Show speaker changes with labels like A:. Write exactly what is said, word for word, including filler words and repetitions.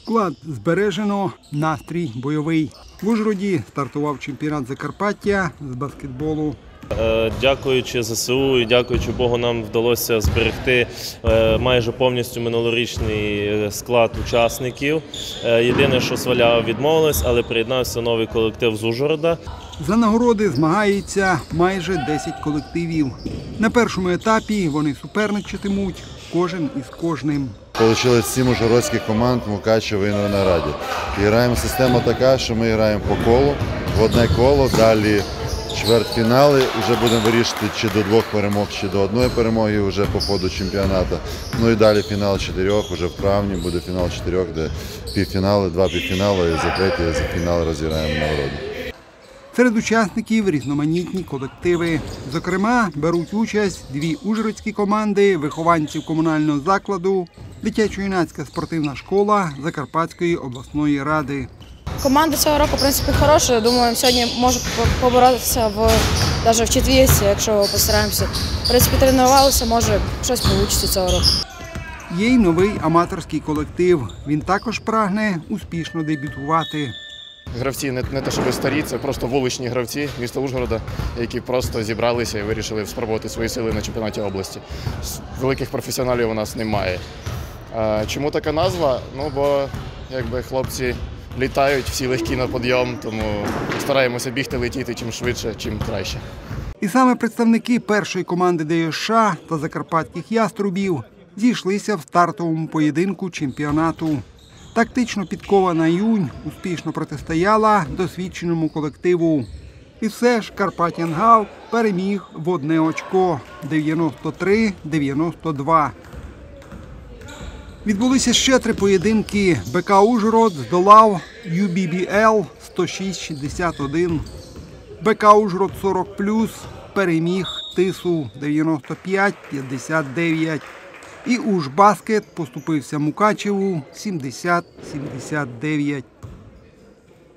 A: Склад збережено, настрій бойовий. В Ужгороді стартував чемпіонат Закарпаття з баскетболу.
B: Дякуючи ЗСУ і дякуючи Богу, нам вдалося зберегти майже повністю минулорічний склад учасників. Єдине, що Свалява відмовилась, але приєднався новий колектив з Ужгорода.
A: За нагороди змагається майже десять колективів. На першому етапі вони суперничатимуть кожен із кожним.
C: Получилось сім ужгородських команд в Мукачево і Новонараді. І граємо система така, що ми граємо по колу, в одне коло, далі чвертьфінали, вже будемо вирішити, чи до двох перемог, чи до одної перемоги вже по ходу чемпіонату. Ну і далі фінал чотирьох, вже в травні буде фінал чотирьох, де півфінали, два півфінали і за третій, за фінал розіграємо нагороду.
A: Серед учасників різноманітні колективи. Зокрема, беруть участь дві ужгородські команди вихованців комунального закладу, дитячо-юнацька спортивна школа Закарпатської обласної ради.
D: Команда цього року, в принципі, хороша. Думаю, сьогодні може поборотися в, навіть в четвірці, якщо постараємося. В принципі, тренувалися, може щось вийде цього року.
A: Є й новий аматорський колектив. Він також прагне успішно дебютувати.
E: Гравці не, не те, щоб старі, це просто вуличні гравці міста Ужгорода, які просто зібралися і вирішили спробувати свої сили на чемпіонаті області. Великих професіоналів у нас немає. А чому така назва? Ну, бо якби хлопці літають, всі легкі на підйом, тому стараємося бігти, летіти чим швидше, чим краще.
A: І саме представники першої команди ДЮСШ та закарпатських яструбів зійшлися в стартовому поєдинку чемпіонату. Тактично підкована Юнь успішно протистояла досвідченому колективу. І все ж Карпатянгал переміг в одне очко – дев'яносто три - дев'яносто два. Відбулися ще три поєдинки. БК «Ужгород» здолав Ю Бі Бі Ел сто шість - шістдесят один. БК «Ужгород сорок плюс» переміг Тису дев'яносто п'ять - п'ятдесят дев'ять. І «Ужбаскет» поступився Мукачеву сімдесят - сімдесят дев'ять.